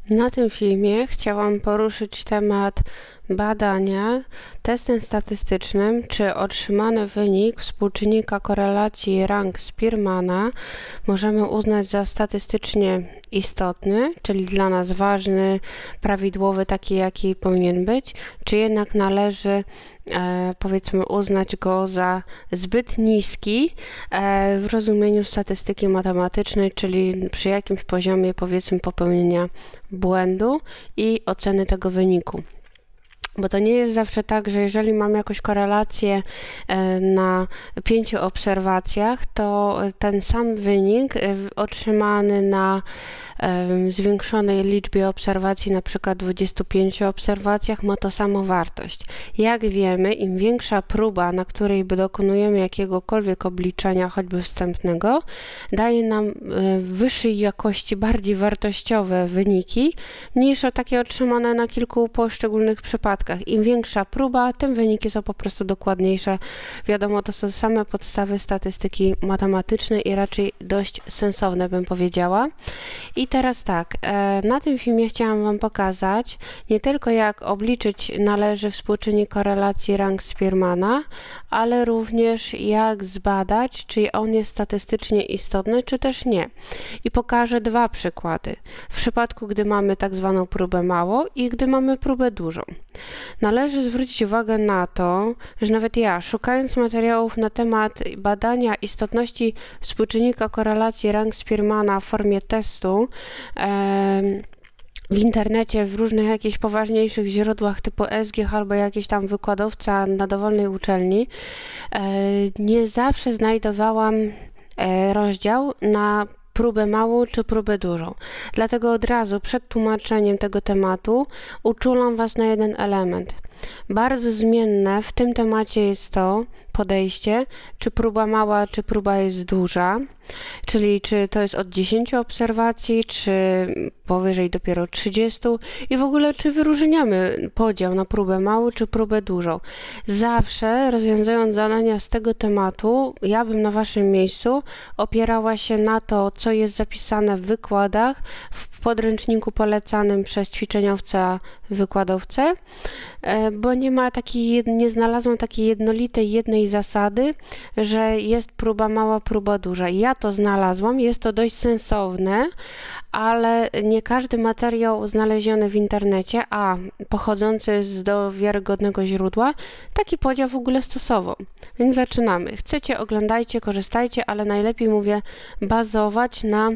Na tym filmie chciałam poruszyć temat badania testem statystycznym, czy otrzymany wynik współczynnika korelacji rank Spearmana możemy uznać za statystycznie istotny, czyli dla nas ważny, prawidłowy, taki jaki powinien być, czy jednak należy powiedzmy uznać go za zbyt niski w rozumieniu statystyki matematycznej, czyli przy jakimś poziomie powiedzmy popełnienia błędu i oceny tego wyniku. Bo to nie jest zawsze tak, że jeżeli mam jakąś korelację na 5 obserwacjach, to ten sam wynik otrzymany na zwiększonej liczbie obserwacji, na przykład 25 obserwacjach, ma to samą wartość. Jak wiemy, im większa próba, na której dokonujemy jakiegokolwiek obliczenia, choćby wstępnego, daje nam wyższej jakości, bardziej wartościowe wyniki niż takie otrzymane na kilku poszczególnych przypadkach. Im większa próba, tym wyniki są po prostu dokładniejsze. Wiadomo, to są same podstawy statystyki matematycznej i raczej dość sensowne, bym powiedziała. I teraz tak, na tym filmie chciałam Wam pokazać nie tylko jak obliczyć należy współczynnik korelacji rank Spearmana, ale również jak zbadać, czy on jest statystycznie istotny, czy też nie. I pokażę dwa przykłady. W przypadku, gdy mamy tak zwaną próbę małą i gdy mamy próbę dużą. Należy zwrócić uwagę na to, że nawet ja, szukając materiałów na temat badania istotności współczynnika korelacji rank Spearmana w formie testu, w internecie, w różnych jakichś poważniejszych źródłach typu SGH albo jakiś tam wykładowca na dowolnej uczelni, nie zawsze znajdowałam rozdział na próbę małą czy próbę dużą. Dlatego od razu przed tłumaczeniem tego tematu uczulam Was na jeden element. Bardzo zmienne w tym temacie jest to podejście, czy próba mała, czy próba jest duża, czyli czy to jest od 10 obserwacji, czy powyżej dopiero 30 i w ogóle czy wyróżniamy podział na próbę małą, czy próbę dużą. Zawsze rozwiązując zadania z tego tematu, ja bym na Waszym miejscu opierała się na to, co jest zapisane w wykładach, w podręczniku polecanym przez ćwiczeniowca wykładowcę, bo nie znalazłam takiej jednolitej jednej zasady, że jest próba mała, próba duża. Ja to znalazłam, jest to dość sensowne, ale nie każdy materiał znaleziony w internecie, a pochodzący do wiarygodnego źródła, taki podział w ogóle stosował. Więc zaczynamy. Chcecie, oglądajcie, korzystajcie, ale najlepiej mówię bazować na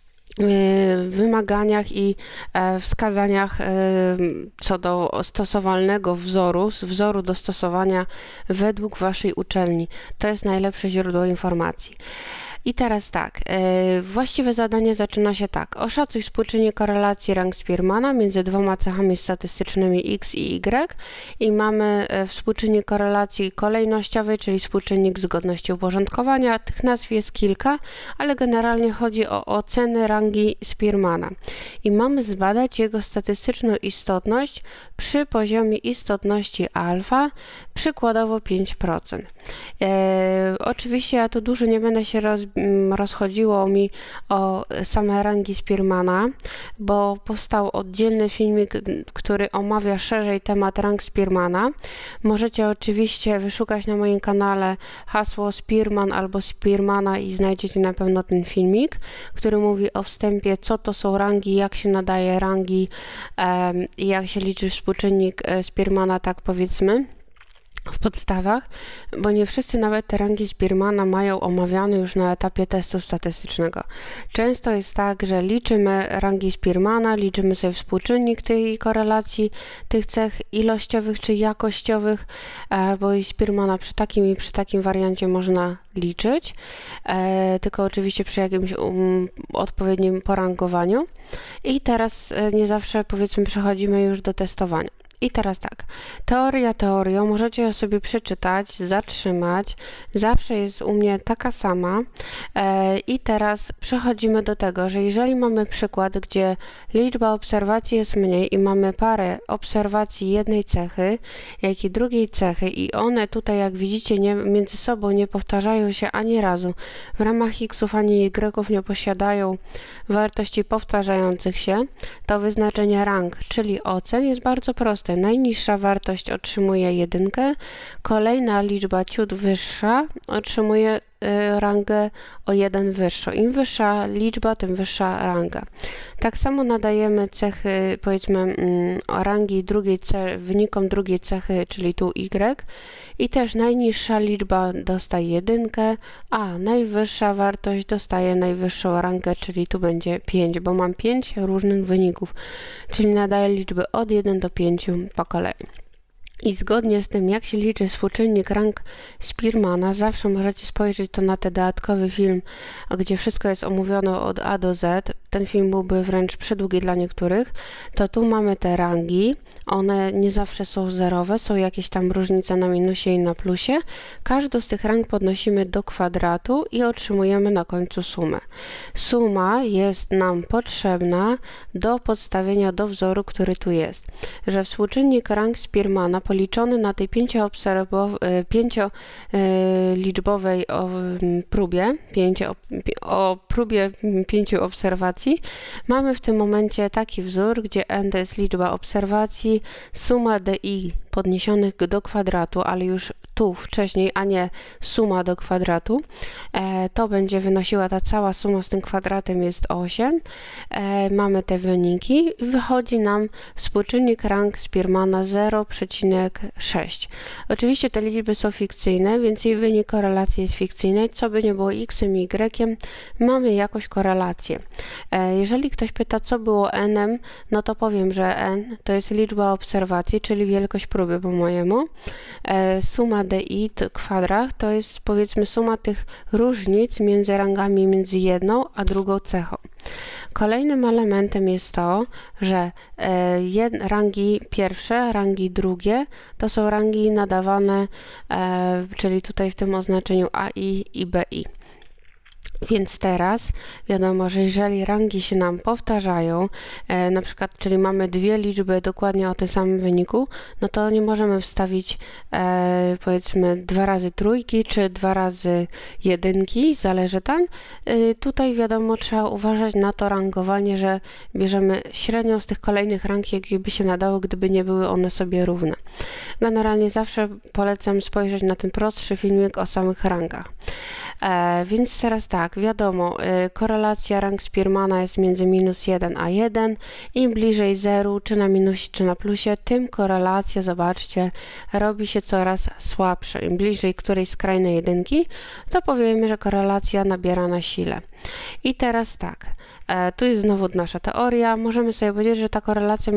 wymaganiach i wskazaniach co do stosowalnego wzoru do stosowania według Waszej uczelni. To jest najlepsze źródło informacji. I teraz tak, właściwe zadanie zaczyna się tak. Oszacuj współczynnik korelacji rank Spearmana między dwoma cechami statystycznymi x i y i mamy współczynnik korelacji kolejnościowej, czyli współczynnik zgodności uporządkowania. Tych nazw jest kilka, ale generalnie chodzi o oceny rangi Spearmana. I mamy zbadać jego statystyczną istotność przy poziomie istotności alfa, przykładowo 5%. Oczywiście ja tu dużo nie będę się rozchodziło mi o same rangi Spearmana, bo powstał oddzielny filmik, który omawia szerzej temat rank Spearmana. Możecie oczywiście wyszukać na moim kanale hasło Spearman albo Spearmana i znajdziecie na pewno ten filmik, który mówi o wstępie, co to są rangi, jak się nadaje rangi i jak się liczy współczynnik Spearmana, tak powiedzmy, w podstawach, bo nie wszyscy nawet te rangi Spearmana mają omawiane już na etapie testu statystycznego. Często jest tak, że liczymy rangi Spearmana, liczymy sobie współczynnik tej korelacji, tych cech ilościowych czy jakościowych, bo i Spearmana przy takim i przy takim wariancie można liczyć, tylko oczywiście przy jakimś odpowiednim porangowaniu. I teraz nie zawsze, powiedzmy, przechodzimy już do testowania. I teraz tak, teorią, możecie ją sobie przeczytać, zatrzymać, zawsze jest u mnie taka sama. I teraz przechodzimy do tego, że jeżeli mamy przykład, gdzie liczba obserwacji jest mniej i mamy parę obserwacji jednej cechy, jak i drugiej cechy i one tutaj, jak widzicie, między sobą nie powtarzają się ani razu, w ramach x'ów ani y'ów nie posiadają wartości powtarzających się, to wyznaczenie rank, czyli ocen, jest bardzo proste. Najniższa wartość otrzymuje 1, kolejna liczba ciut wyższa otrzymuje rangę o 1 wyższą. Im wyższa liczba, tym wyższa ranga. Tak samo nadajemy cechy, powiedzmy, rangi wynikom drugiej cechy, czyli tu y, i też najniższa liczba dostaje 1, a najwyższa wartość dostaje najwyższą rangę, czyli tu będzie 5, bo mam 5 różnych wyników, czyli nadaję liczby od 1 do 5 po kolei. I zgodnie z tym, jak się liczy współczynnik rank Spearmana, zawsze możecie spojrzeć to na ten dodatkowy film, gdzie wszystko jest omówione od A do Z. Ten film byłby wręcz przydługi dla niektórych. To tu mamy te rangi. One nie zawsze są zerowe, są jakieś tam różnice na minusie i na plusie. Każdą z tych rang podnosimy do kwadratu i otrzymujemy na końcu sumę. Suma jest nam potrzebna do podstawienia do wzoru, który tu jest. Że współczynnik rank Spearmana policzony na tej pięcioliczbowej próbie, o próbie 5 obserwacji, mamy w tym momencie taki wzór, gdzie n to jest liczba obserwacji, suma di podniesionych do kwadratu, ale już tu wcześniej, a nie suma do kwadratu, to będzie wynosiła ta cała suma z tym kwadratem jest 8. Mamy te wyniki i wychodzi nam współczynnik rank Spearmana 0,6. Oczywiście te liczby są fikcyjne, więc jej wynik korelacji jest fikcyjny. Co by nie było x-em i y, mamy jakąś korelację. Jeżeli ktoś pyta, co było n-em, no to powiem, że n to jest liczba obserwacji, czyli wielkość próby po mojemu. Suma di kwadrat to jest, powiedzmy, suma tych różnic między rangami, między jedną a drugą cechą. Kolejnym elementem jest to, że rangi pierwsze, rangi drugie to są rangi nadawane, czyli tutaj w tym oznaczeniu AI i BI. Więc teraz wiadomo, że jeżeli rangi się nam powtarzają, na przykład, czyli mamy dwie liczby dokładnie o tym samym wyniku, no to nie możemy wstawić powiedzmy 2 razy trójki czy 2 razy jedynki, zależy tam. Tutaj wiadomo, trzeba uważać na to rangowanie, że bierzemy średnią z tych kolejnych rang, jakie by się nadało, gdyby nie były one sobie równe. Generalnie zawsze polecam spojrzeć na ten prostszy filmik o samych rangach. Więc teraz tak, wiadomo, korelacja rank Spearmana jest między -1 a 1. Im bliżej 0, czy na minusie, czy na plusie, tym korelacja, zobaczcie, robi się coraz słabsza. Im bliżej którejś skrajnej jedynki, to powiemy, że korelacja nabiera na sile. I teraz tak, tu jest znowu nasza teoria. Możemy sobie powiedzieć, że ta korelacja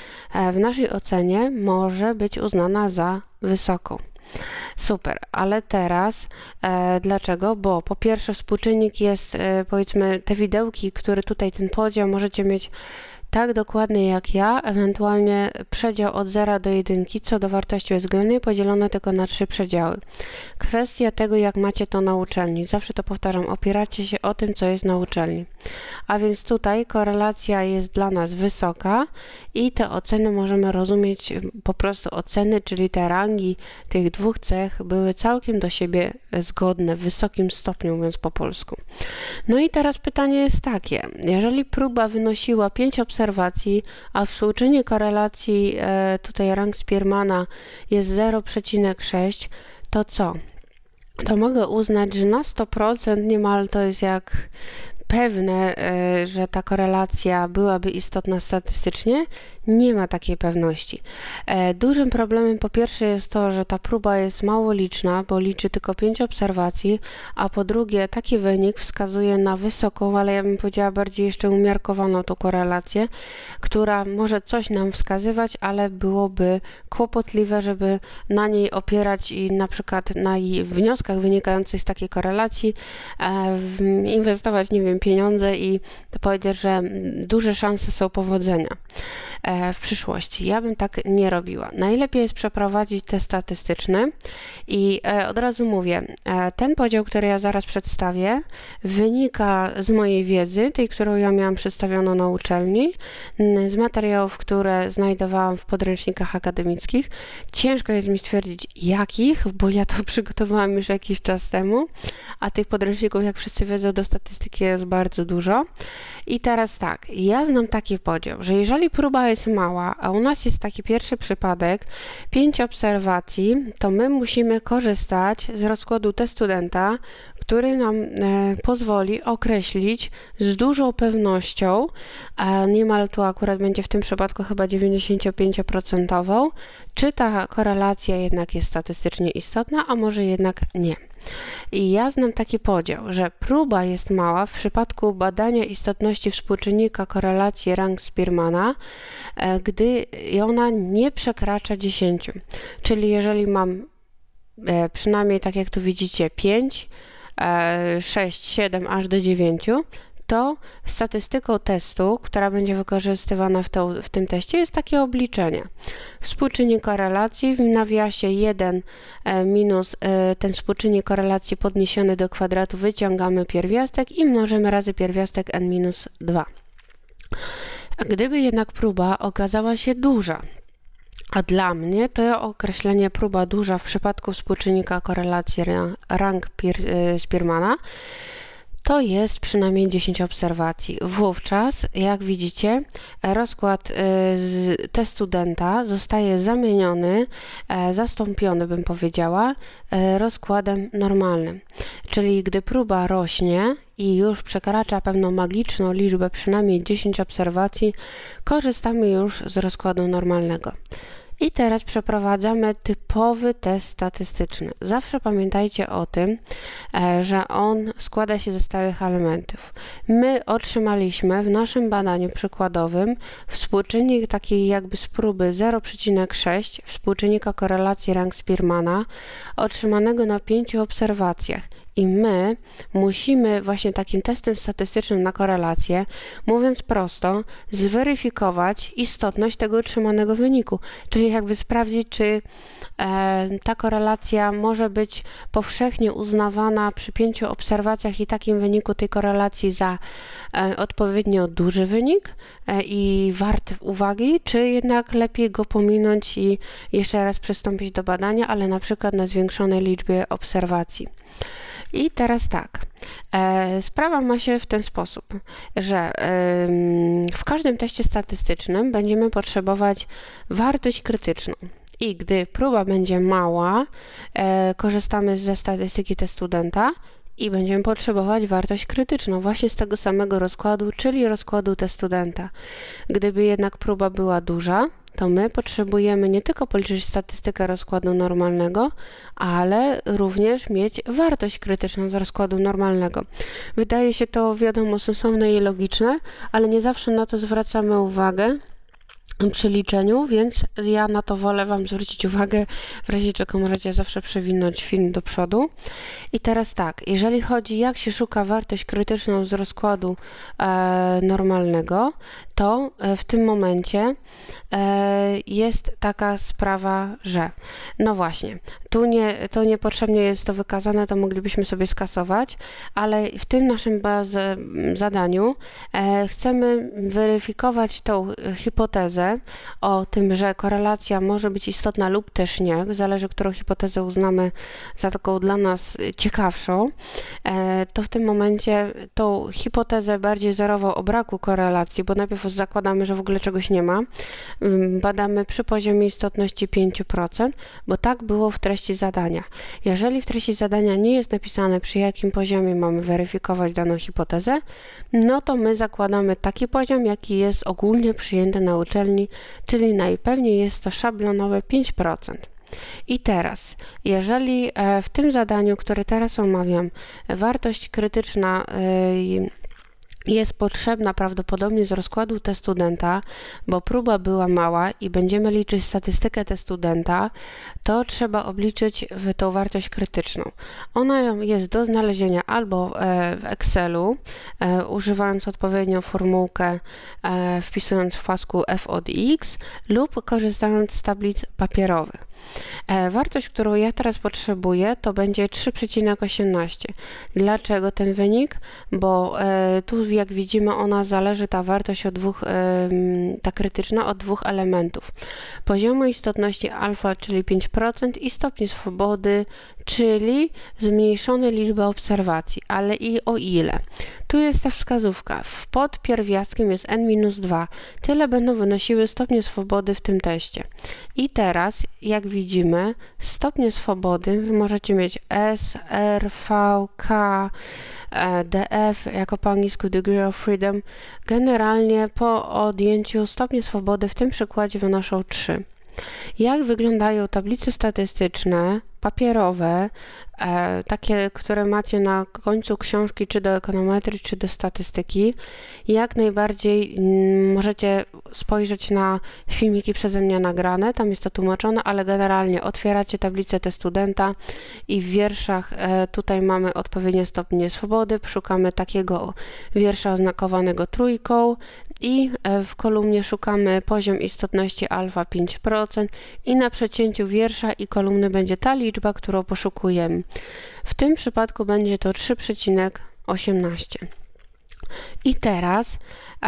w naszej ocenie może być uznana za wysoką. Super, ale teraz dlaczego? Bo po pierwsze współczynnik jest, powiedzmy, te widełki, które tutaj ten podział możecie mieć tak dokładnie jak ja, ewentualnie przedział od 0 do 1 co do wartości względnej podzielone tylko na 3 przedziały. Kwestia tego, jak macie to na uczelni. Zawsze to powtarzam, opieracie się o tym, co jest na uczelni. A więc tutaj korelacja jest dla nas wysoka i te oceny możemy rozumieć po prostu oceny, czyli te rangi tych dwóch cech były całkiem do siebie zgodne w wysokim stopniu, mówiąc po polsku. No i teraz pytanie jest takie, jeżeli próba wynosiła 5 obserwacji, a współczynnik korelacji tutaj rank Spearmana jest 0,6, to co? To mogę uznać, że na 100% niemal to jest jak pewne, że ta korelacja byłaby istotna statystycznie. Nie ma takiej pewności. Dużym problemem po pierwsze jest to, że ta próba jest mało liczna, bo liczy tylko 5 obserwacji, a po drugie taki wynik wskazuje na wysoką, ale ja bym powiedziała bardziej jeszcze umiarkowaną tą korelację, która może coś nam wskazywać, ale byłoby kłopotliwe, żeby na niej opierać i na przykład na wnioskach wynikających z takiej korelacji inwestować, nie wiem, pieniądze i powiedzieć, że duże szanse są powodzenia. w przyszłości. Ja bym tak nie robiła. Najlepiej jest przeprowadzić test statystyczny i od razu mówię, ten podział, który ja zaraz przedstawię, wynika z mojej wiedzy, tej, którą ja miałam przedstawioną na uczelni, z materiałów, które znajdowałam w podręcznikach akademickich. Ciężko jest mi stwierdzić jakich, bo ja to przygotowałam już jakiś czas temu, a tych podręczników, jak wszyscy wiedzą, do statystyki jest bardzo dużo. I teraz tak, ja znam taki podział, że jeżeli próba jest mała, a u nas jest taki pierwszy przypadek, 5 obserwacji, to my musimy korzystać z rozkładu testudenta, który nam pozwoli określić z dużą pewnością, a niemal tu akurat będzie w tym przypadku chyba 95%, czy ta korelacja jednak jest statystycznie istotna, a może jednak nie. I ja znam taki podział, że próba jest mała w przypadku badania istotności współczynnika korelacji rank Spearmana, gdy ona nie przekracza 10. Czyli jeżeli mam przynajmniej, tak jak tu widzicie, 5, 6, 7 aż do 9, to statystyką testu, która będzie wykorzystywana w tym teście, jest takie obliczenie. Współczynnik korelacji w nawiasie 1 minus ten współczynnik korelacji podniesiony do kwadratu, wyciągamy pierwiastek i mnożymy razy pierwiastek n minus 2. Gdyby jednak próba okazała się duża, a dla mnie to określenie próba duża w przypadku współczynnika korelacji rank Spearmana to jest przynajmniej 10 obserwacji. Wówczas, jak widzicie, rozkład testudenta zostaje zamieniony, zastąpiony, bym powiedziała, rozkładem normalnym. Czyli gdy próba rośnie i już przekracza pewną magiczną liczbę, przynajmniej 10 obserwacji, korzystamy już z rozkładu normalnego. I teraz przeprowadzamy typowy test statystyczny. Zawsze pamiętajcie o tym, że on składa się ze stałych elementów. My otrzymaliśmy w naszym badaniu przykładowym współczynnik taki jakby z próby 0,6 współczynnika korelacji rank Spearmana otrzymanego na 5 obserwacjach. I my musimy właśnie takim testem statystycznym na korelację, mówiąc prosto, zweryfikować istotność tego otrzymanego wyniku. Czyli jakby sprawdzić, czy ta korelacja może być powszechnie uznawana przy 5 obserwacjach i takim wyniku tej korelacji za odpowiednio duży wynik i wart uwagi, czy jednak lepiej go pominąć i jeszcze raz przystąpić do badania, ale na przykład na zwiększonej liczbie obserwacji. I teraz tak, sprawa ma się w ten sposób, że w każdym teście statystycznym będziemy potrzebować wartość krytyczną. I gdy próba będzie mała, korzystamy ze statystyki testudenta i będziemy potrzebować wartość krytyczną właśnie z tego samego rozkładu, czyli rozkładu testudenta. Gdyby jednak próba była duża, to my potrzebujemy nie tylko policzyć statystykę rozkładu normalnego, ale również mieć wartość krytyczną z rozkładu normalnego. Wydaje się to, wiadomo, sensowne i logiczne, ale nie zawsze na to zwracamy uwagę przy liczeniu, więc ja na to wolę Wam zwrócić uwagę, w razie czego możecie zawsze przewinąć film do przodu. I teraz tak, jeżeli chodzi, jak się szuka wartość krytyczną z rozkładu normalnego, to w tym momencie jest taka sprawa, że no właśnie, tu niepotrzebnie jest to wykazane, to moglibyśmy sobie skasować, ale w tym naszym zadaniu chcemy weryfikować tą hipotezę o tym, że korelacja może być istotna lub też nie, zależy, którą hipotezę uznamy za taką dla nas ciekawszą, to w tym momencie tą hipotezę bardziej zerową o braku korelacji, bo najpierw zakładamy, że w ogóle czegoś nie ma, badamy przy poziomie istotności 5%, bo tak było w treści zadania. Jeżeli w treści zadania nie jest napisane, przy jakim poziomie mamy weryfikować daną hipotezę, no to my zakładamy taki poziom, jaki jest ogólnie przyjęty na uczelni, czyli najpewniej jest to szablonowe 5%. I teraz, jeżeli w tym zadaniu, które teraz omawiam, wartość krytyczna jest potrzebna prawdopodobnie z rozkładu T-studenta, bo próba była mała i będziemy liczyć statystykę T-studenta, to trzeba obliczyć tą wartość krytyczną. Ona jest do znalezienia albo w Excelu, używając odpowiednią formułkę, wpisując w pasku f od x lub korzystając z tablic papierowych. Wartość, którą ja teraz potrzebuję, to będzie 3,18. Dlaczego ten wynik? Bo tu, jak widzimy, ona zależy, ta wartość od ta krytyczna, od dwóch elementów. Poziomu istotności alfa, czyli 5% i stopni swobody, czyli zmniejszone liczby obserwacji, ale i o ile. Tu jest ta wskazówka. Pod pierwiastkiem jest n-2. Tyle będą wynosiły stopnie swobody w tym teście. I teraz, jak widzimy, stopnie swobody wy możecie mieć S, R, V, K, DF, jako po angielsku degree of freedom. Generalnie po odjęciu stopnie swobody w tym przykładzie wynoszą 3. Jak wyglądają tablice statystyczne, papierowe, takie, które macie na końcu książki, czy do ekonometrii, czy do statystyki? Jak najbardziej możecie spojrzeć na filmiki przeze mnie nagrane, tam jest to tłumaczone, ale generalnie otwieracie tablicę T-studenta i w wierszach tutaj mamy odpowiednie stopnie swobody, szukamy takiego wiersza oznakowanego trójką i w kolumnie szukamy poziom istotności alfa 5% i na przecięciu wiersza i kolumny będzie ta liczba, którą poszukujemy. W tym przypadku będzie to 3,18. I teraz,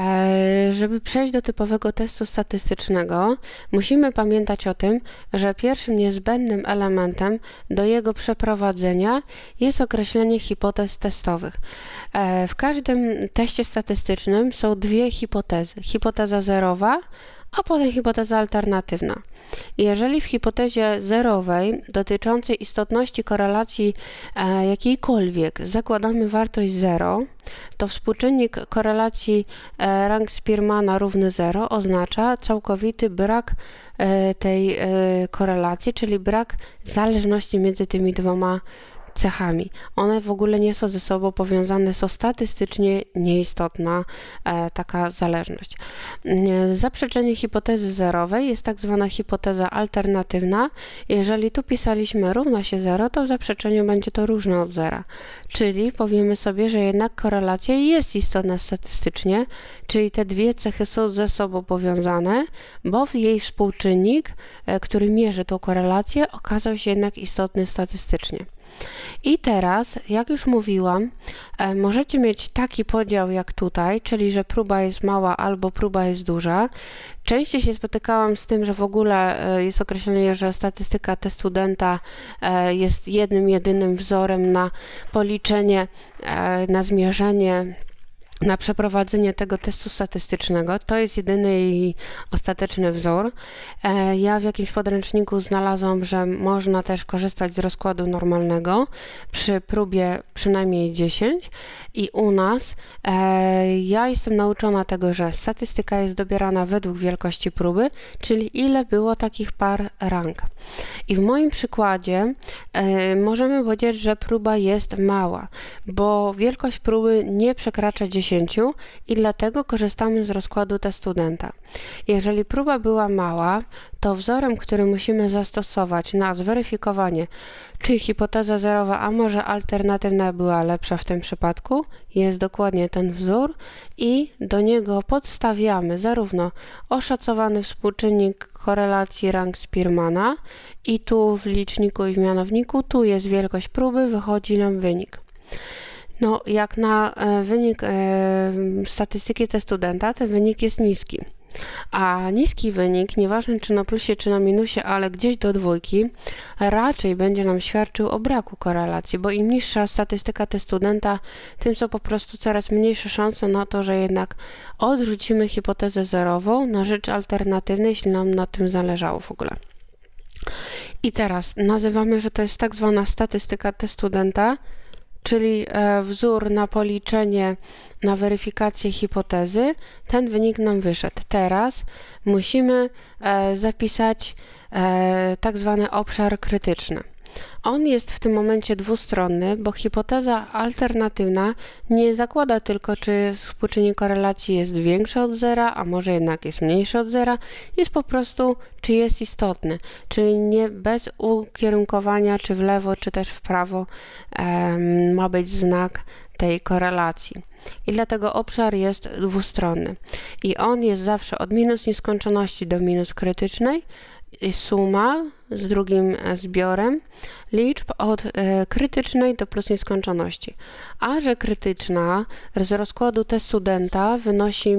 żeby przejść do typowego testu statystycznego, musimy pamiętać o tym, że pierwszym niezbędnym elementem do jego przeprowadzenia jest określenie hipotez testowych. W każdym teście statystycznym są dwie hipotezy. Hipoteza zerowa, a potem hipoteza alternatywna. Jeżeli w hipotezie zerowej dotyczącej istotności korelacji jakiejkolwiek zakładamy wartość 0, to współczynnik korelacji rank Spearmana równy 0 oznacza całkowity brak tej korelacji, czyli brak zależności między tymi dwoma cechami. One w ogóle nie są ze sobą powiązane, są statystycznie nieistotna taka zależność. Zaprzeczenie hipotezy zerowej jest tak zwana hipoteza alternatywna. Jeżeli tu pisaliśmy równa się 0, to w zaprzeczeniu będzie to różne od zera. Czyli powiemy sobie, że jednak korelacja jest istotna statystycznie, czyli te dwie cechy są ze sobą powiązane, bo jej współczynnik, który mierzy tą korelację, okazał się jednak istotny statystycznie. I teraz, jak już mówiłam, możecie mieć taki podział jak tutaj, czyli że próba jest mała albo próba jest duża. Częściej się spotykałam z tym, że w ogóle jest określenie, że statystyka T-studenta jest jedynym wzorem na policzenie, na zmierzenie, na przeprowadzenie tego testu statystycznego. To jest jedyny i ostateczny wzór. Ja w jakimś podręczniku znalazłam, że można też korzystać z rozkładu normalnego przy próbie przynajmniej 10 i u nas ja jestem nauczona tego, że statystyka jest dobierana według wielkości próby, czyli ile było takich par rank. I w moim przykładzie możemy powiedzieć, że próba jest mała, bo wielkość próby nie przekracza 10 i dlatego korzystamy z rozkładu T-studenta. Jeżeli próba była mała, to wzorem, który musimy zastosować na zweryfikowanie, czy hipoteza zerowa, a może alternatywna była lepsza w tym przypadku, jest dokładnie ten wzór i do niego podstawiamy zarówno oszacowany współczynnik korelacji rank Spearmana i tu w liczniku i w mianowniku, tu jest wielkość próby, wychodzi nam wynik. No, jak na wynik statystyki T-studenta, ten wynik jest niski. A niski wynik, nieważne czy na plusie, czy na minusie, ale gdzieś do dwójki, raczej będzie nam świadczył o braku korelacji, bo im niższa statystyka T-studenta, tym są po prostu coraz mniejsze szanse na to, że jednak odrzucimy hipotezę zerową na rzecz alternatywnej, jeśli nam na tym zależało w ogóle. I teraz nazywamy, że to jest tak zwana statystyka T-studenta, czyli wzór na policzenie, na weryfikację hipotezy. Ten wynik nam wyszedł. Teraz musimy zapisać tak zwany obszar krytyczny. On jest w tym momencie dwustronny, bo hipoteza alternatywna nie zakłada tylko, czy współczynnik korelacji jest większy od zera, a może jednak jest mniejszy od zera, jest po prostu, czy jest istotny, czyli nie bez ukierunkowania, czy w lewo, czy też w prawo ma być znak tej korelacji. I dlatego obszar jest dwustronny. I on jest zawsze od minus nieskończoności do minus krytycznej, suma z drugim zbiorem liczb od krytycznej do plus nieskończoności. A że krytyczna z rozkładu T studenta wynosi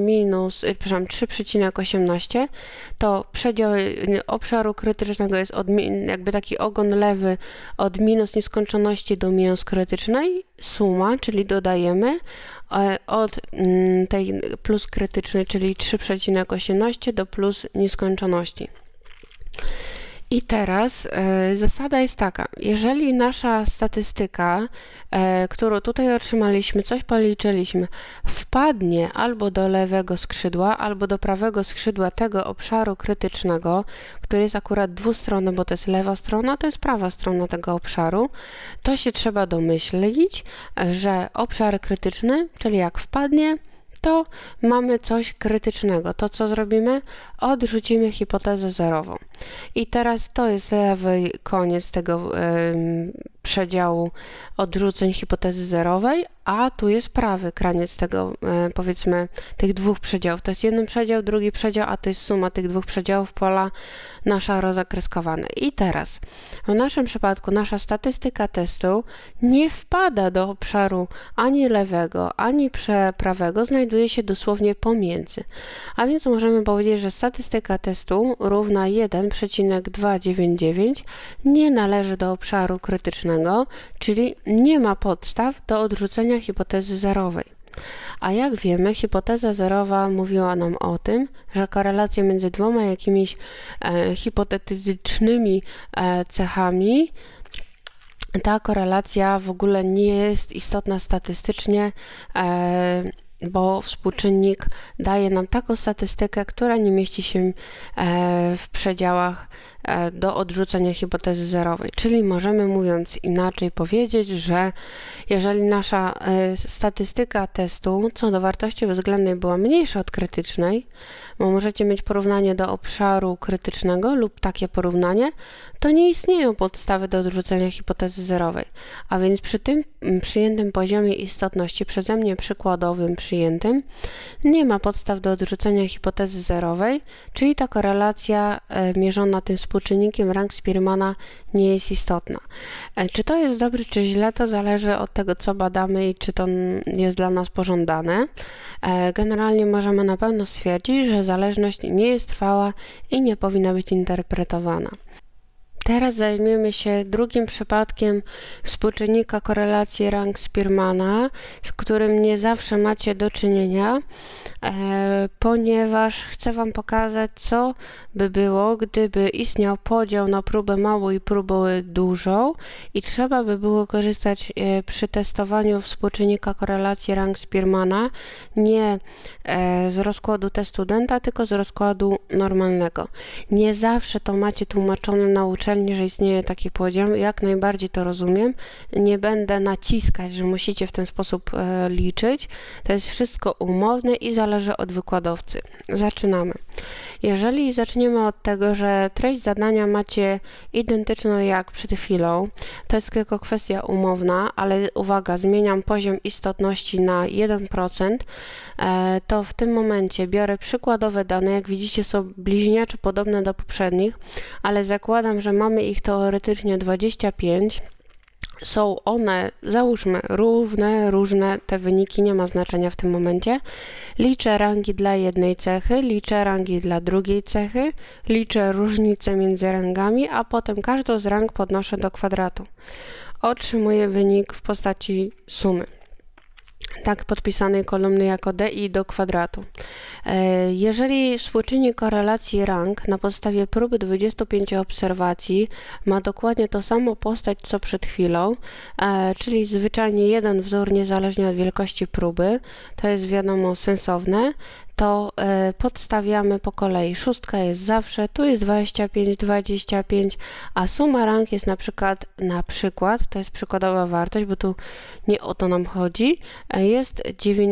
3,18, to przedział obszaru krytycznego jest jakby taki ogon lewy od minus nieskończoności do minus krytycznej, suma, czyli dodajemy od tej plus krytycznej, czyli 3,18 do plus nieskończoności. I teraz zasada jest taka, jeżeli nasza statystyka, którą tutaj otrzymaliśmy, coś policzyliśmy, wpadnie albo do lewego skrzydła, albo do prawego skrzydła tego obszaru krytycznego, który jest akurat dwustronny, bo to jest lewa strona, to jest prawa strona tego obszaru, to się trzeba domyślić, że obszar krytyczny, czyli jak wpadnie, to mamy coś krytycznego. To co zrobimy? Odrzucimy hipotezę zerową. I teraz to jest lewy koniec tego przedziału odrzuceń hipotezy zerowej, a tu jest prawy kraniec tego, powiedzmy, tych dwóch przedziałów. To jest jeden przedział, drugi przedział, a to jest suma tych dwóch przedziałów pola nasza rozakreskowane. I teraz w naszym przypadku nasza statystyka testu nie wpada do obszaru ani lewego, ani prawego, znajduje się dosłownie pomiędzy. A więc możemy powiedzieć, że statystyka testu równa 1,299 nie należy do obszaru krytycznego, czyli nie ma podstaw do odrzucenia hipotezy zerowej. A jak wiemy, hipoteza zerowa mówiła nam o tym, że korelacja między dwoma jakimiś hipotetycznymi cechami, ta korelacja w ogóle nie jest istotna statystycznie, bo współczynnik daje nam taką statystykę, która nie mieści się w przedziałach do odrzucenia hipotezy zerowej. Czyli możemy, mówiąc inaczej, powiedzieć, że jeżeli nasza statystyka testu co do wartości bezwzględnej była mniejsza od krytycznej, bo możecie mieć porównanie do obszaru krytycznego lub takie porównanie, to nie istnieją podstawy do odrzucenia hipotezy zerowej. A więc przy tym przyjętym poziomie istotności, przeze mnie przykładowym przyjętym, nie ma podstaw do odrzucenia hipotezy zerowej, czyli ta korelacja mierzona tym współczynnikiem Rank-Spearmana nie jest istotna. Czy to jest dobre, czy źle, to zależy od tego, co badamy i czy to jest dla nas pożądane. Generalnie możemy na pewno stwierdzić, że zależność nie jest trwała i nie powinna być interpretowana. Teraz zajmiemy się drugim przypadkiem współczynnika korelacji Rank-Spearmana, z którym nie zawsze macie do czynienia, ponieważ chcę Wam pokazać, co by było, gdyby istniał podział na próbę małą i próbę dużą i trzeba by było korzystać przy testowaniu współczynnika korelacji Rank-Spearmana nie z rozkładu T studenta, tylko z rozkładu normalnego. Nie zawsze to macie tłumaczone na uczelni, że istnieje taki podział, jak najbardziej to rozumiem. Nie będę naciskać, że musicie w ten sposób liczyć. To jest wszystko umowne i zależy od wykładowcy. Zaczynamy. Jeżeli zaczniemy od tego, że treść zadania macie identyczną jak przed chwilą, to jest tylko kwestia umowna, ale uwaga, zmieniam poziom istotności na 1%, to w tym momencie biorę przykładowe dane, jak widzicie są bliźniacze podobne do poprzednich, ale zakładam, że mamy ich teoretycznie 25. Są one, załóżmy, równe, różne, te wyniki nie ma znaczenia w tym momencie. Liczę rangi dla jednej cechy, liczę rangi dla drugiej cechy, liczę różnice między rangami, a potem każdą z rang podnoszę do kwadratu. Otrzymuję wynik w postaci sumy. Tak podpisanej kolumny jako DI do kwadratu. Jeżeli współczynnik korelacji rank na podstawie próby 25 obserwacji ma dokładnie to samo postać co przed chwilą, czyli zwyczajnie jeden wzór niezależnie od wielkości próby, to jest wiadomo sensowne, to podstawiamy po kolei. Szóstka jest zawsze, tu jest 25, 25, a suma rank jest na przykład, to jest przykładowa wartość, bo tu nie o to nam chodzi, jest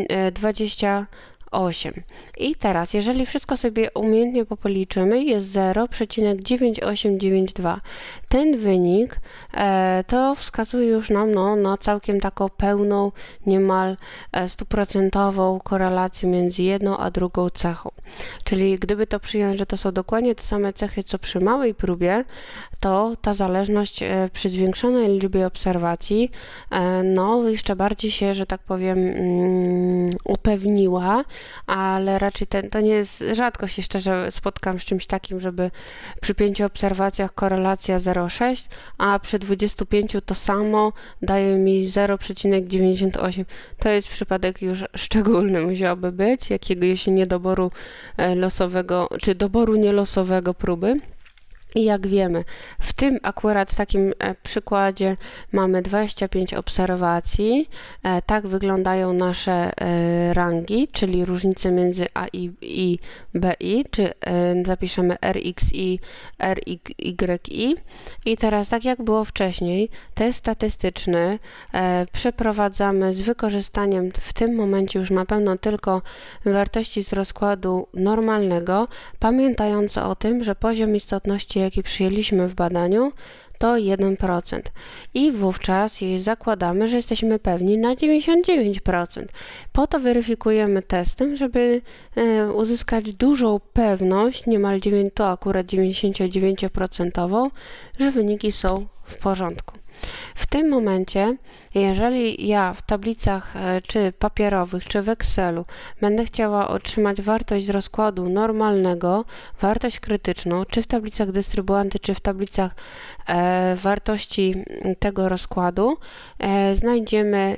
28. I teraz, jeżeli wszystko sobie umiejętnie policzymy, jest 0,9892. Ten wynik to wskazuje już nam na całkiem taką pełną, niemal 100% korelację między jedną a drugą cechą. Czyli gdyby to przyjąć, że to są dokładnie te same cechy, co przy małej próbie, to ta zależność przy zwiększonej liczbie obserwacji jeszcze bardziej się, że tak powiem, upewniła, ale raczej to nie jest, rzadko się szczerze spotkam z czymś takim, żeby przy 5 obserwacjach korelacja 0,6, a przy 25 to samo daje mi 0,98. To jest przypadek już szczególny musiałby być, jakiegoś niedoboru losowego, czy doboru nielosowego próby. I jak wiemy, w tym akurat takim przykładzie mamy 25 obserwacji. Tak wyglądają nasze rangi, czyli różnice między A i BI, czy zapiszemy RXI, RYI. I teraz, tak jak było wcześniej, test statystyczny przeprowadzamy z wykorzystaniem w tym momencie już na pewno tylko wartości z rozkładu normalnego, pamiętając o tym, że poziom istotności, jaki przyjęliśmy w badaniu, to 1%. I wówczas zakładamy, że jesteśmy pewni na 99%. Po to weryfikujemy testem, żeby uzyskać dużą pewność, niemal to akurat 99%, że wyniki są w porządku. W tym momencie, jeżeli ja w tablicach czy papierowych, czy w Excelu będę chciała otrzymać wartość z rozkładu normalnego, wartość krytyczną, czy w tablicach dystrybuanty, czy w tablicach wartości tego rozkładu, znajdziemy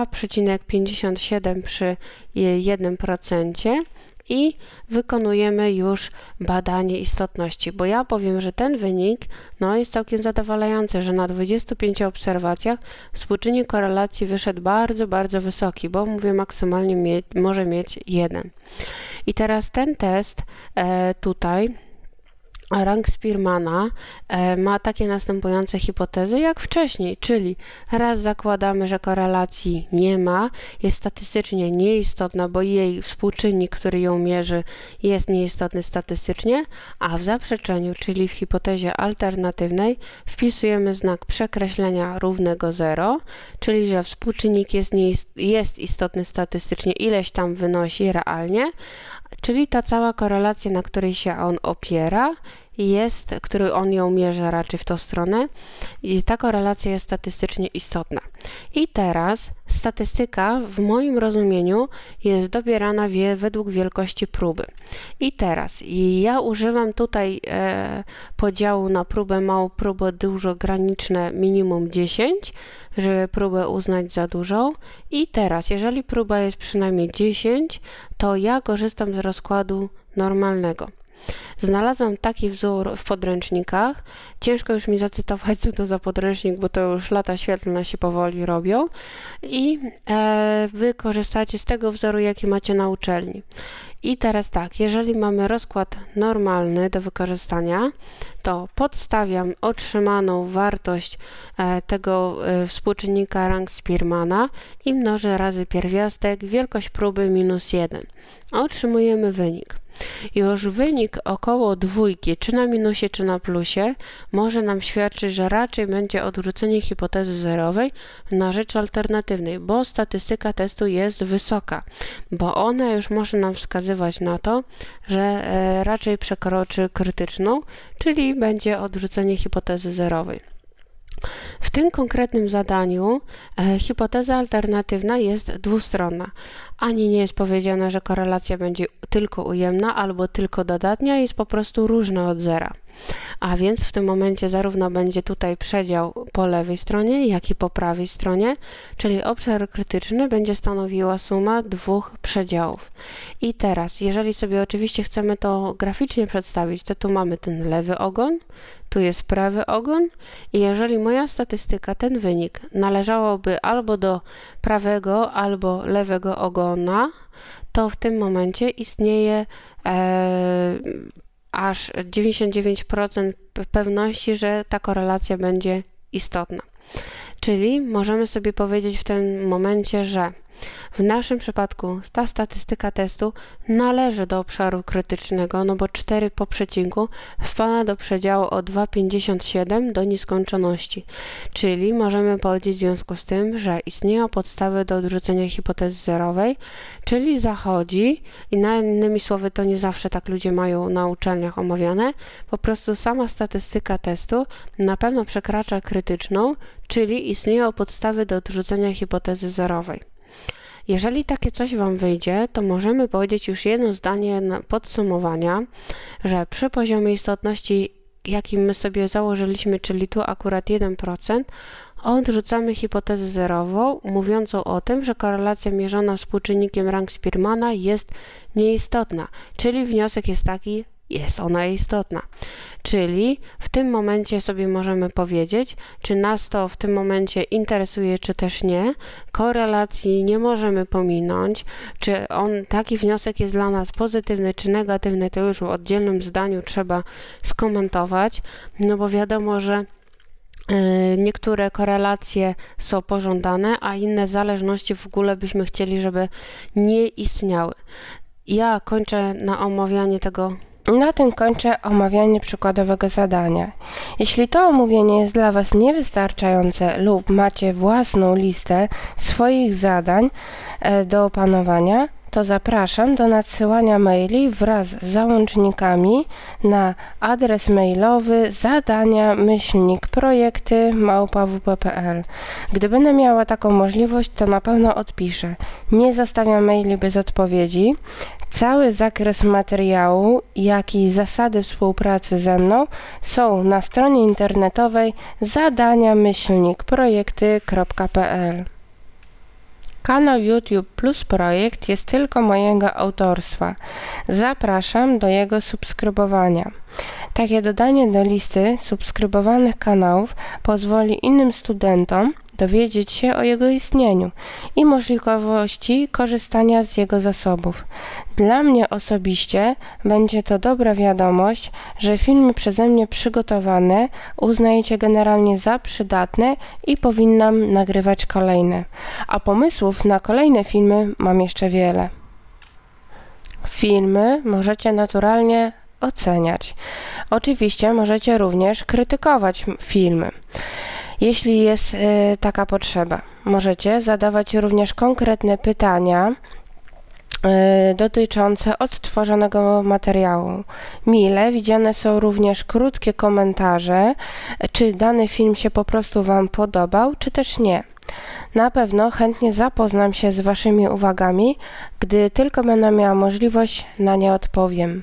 2,57 przy 1%. I wykonujemy już badanie istotności, bo ja powiem, że ten wynik jest całkiem zadowalający, że na 25 obserwacjach współczynnik korelacji wyszedł bardzo, bardzo wysoki, bo mówię maksymalnie może mieć 1. I teraz ten test tutaj rank Spearmana ma takie następujące hipotezy jak wcześniej, czyli raz zakładamy, że korelacji nie ma, jest statystycznie nieistotna, bo jej współczynnik, który ją mierzy, jest nieistotny statystycznie, a w zaprzeczeniu, czyli w hipotezie alternatywnej, wpisujemy znak przekreślenia równego 0, czyli że współczynnik jest istotny statystycznie, ileś tam wynosi realnie, czyli ta cała korelacja, na której się on opiera, który on ją mierzy raczej w tą stronę, i ta korelacja jest statystycznie istotna. I teraz statystyka w moim rozumieniu jest dobierana według wielkości próby. I teraz ja używam tutaj podziału na próbę małą, próbę dużo, graniczne minimum 10, żeby próbę uznać za dużą. I teraz, jeżeli próba jest przynajmniej 10, to ja korzystam z rozkładu normalnego. Znalazłam taki wzór w podręcznikach. Ciężko już mi zacytować, co to za podręcznik, bo to już lata świetlne się powoli robią. I wy korzystacie z tego wzoru, jaki macie na uczelni. I teraz tak, jeżeli mamy rozkład normalny do wykorzystania, to podstawiam otrzymaną wartość tego współczynnika rank Spearmana i mnożę razy pierwiastek, wielkość próby minus 1. Otrzymujemy wynik. Już wynik około dwójki, czy na minusie, czy na plusie, może nam świadczyć, że raczej będzie odrzucenie hipotezy zerowej na rzecz alternatywnej, bo statystyka testu jest wysoka, bo ona już może nam wskazywać na to, że raczej przekroczy krytyczną, czyli będzie odrzucenie hipotezy zerowej. W tym konkretnym zadaniu hipoteza alternatywna jest dwustronna. Ani nie jest powiedziane, że korelacja będzie tylko ujemna albo tylko dodatnia, jest po prostu różna od zera. A więc w tym momencie zarówno będzie tutaj przedział po lewej stronie, jak i po prawej stronie, czyli obszar krytyczny będzie stanowiła suma dwóch przedziałów. I teraz, jeżeli sobie oczywiście chcemy to graficznie przedstawić, to tu mamy ten lewy ogon, tu jest prawy ogon i jeżeli moja statystyka, ten wynik należałoby albo do prawego, albo lewego ogonu, do na, to w tym momencie istnieje aż 99% pewności, że ta korelacja będzie istotna. Czyli możemy sobie powiedzieć w tym momencie, że w naszym przypadku ta statystyka testu należy do obszaru krytycznego, no bo 4 po przecinku wpada do przedziału o 2,57 do nieskończoności. Czyli możemy powiedzieć w związku z tym, że istnieją podstawy do odrzucenia hipotezy zerowej, czyli zachodzi, i innymi słowy to nie zawsze tak ludzie mają na uczelniach omawiane, po prostu sama statystyka testu na pewno przekracza krytyczną, czyli istnieją podstawy do odrzucenia hipotezy zerowej. Jeżeli takie coś Wam wyjdzie, to możemy powiedzieć już jedno zdanie podsumowania, że przy poziomie istotności, jaki my sobie założyliśmy, czyli tu akurat 1%, odrzucamy hipotezę zerową, mówiącą o tym, że korelacja mierzona współczynnikiem rank Spearmana jest nieistotna, czyli wniosek jest taki, jest ona istotna. Czyli w tym momencie sobie możemy powiedzieć, czy nas to w tym momencie interesuje, czy też nie. Korelacji nie możemy pominąć, czy taki wniosek jest dla nas pozytywny, czy negatywny, to już w oddzielnym zdaniu trzeba skomentować, no bo wiadomo, że niektóre korelacje są pożądane, a inne zależności w ogóle byśmy chcieli, żeby nie istniały. Ja kończę na omawianie tego. Na tym kończę omawianie przykładowego zadania. Jeśli to omówienie jest dla Was niewystarczające lub macie własną listę swoich zadań do opanowania, to zapraszam do nadsyłania maili wraz z załącznikami na adres mailowy zadania@projekty@wp.pl. Gdy będę miała taką możliwość, to na pewno odpiszę. Nie zostawiam maili bez odpowiedzi. Cały zakres materiału, jak i zasady współpracy ze mną są na stronie internetowej zadania-projekty.pl. Kanał YouTube Plus Projekt jest tylko mojego autorstwa. Zapraszam do jego subskrybowania. Takie dodanie do listy subskrybowanych kanałów pozwoli innym studentom dowiedzieć się o jego istnieniu i możliwości korzystania z jego zasobów. Dla mnie osobiście będzie to dobra wiadomość, że filmy przeze mnie przygotowane uznajecie generalnie za przydatne i powinnam nagrywać kolejne. A pomysłów na kolejne filmy mam jeszcze wiele. Filmy możecie naturalnie oceniać. Oczywiście możecie również krytykować filmy, jeśli jest taka potrzeba. Możecie zadawać również konkretne pytania dotyczące odtworzonego materiału. Mile widziane są również krótkie komentarze, czy dany film się po prostu Wam podobał, czy też nie. Na pewno chętnie zapoznam się z Waszymi uwagami, gdy tylko będę miała możliwość, na nie odpowiem.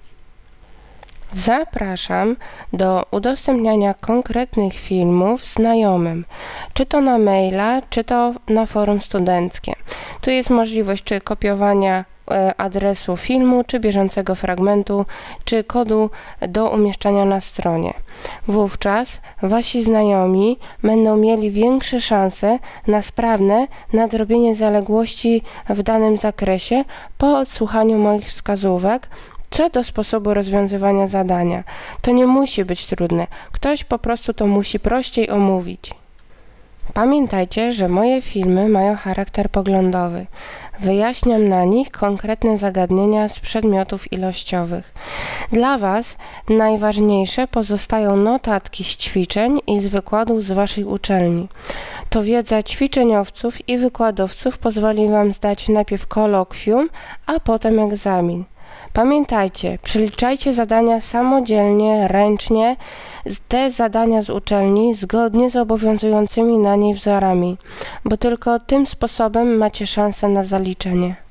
Zapraszam do udostępniania konkretnych filmów znajomym, czy to na maila, czy to na forum studenckie. Tu jest możliwość czy kopiowania adresu filmu, czy bieżącego fragmentu, czy kodu do umieszczania na stronie. Wówczas Wasi znajomi będą mieli większe szanse na sprawne nadrobienie zaległości w danym zakresie po odsłuchaniu moich wskazówek co do sposobu rozwiązywania zadania. To nie musi być trudne. Ktoś po prostu to musi prościej omówić. Pamiętajcie, że moje filmy mają charakter poglądowy. Wyjaśniam na nich konkretne zagadnienia z przedmiotów ilościowych. Dla Was najważniejsze pozostają notatki z ćwiczeń i z wykładów z Waszej uczelni. To wiedza ćwiczeniowców i wykładowców pozwoli Wam zdać najpierw kolokwium, a potem egzamin. Pamiętajcie, przeliczajcie zadania samodzielnie, ręcznie, te zadania z uczelni zgodnie z obowiązującymi na niej wzorami, bo tylko tym sposobem macie szansę na zaliczenie.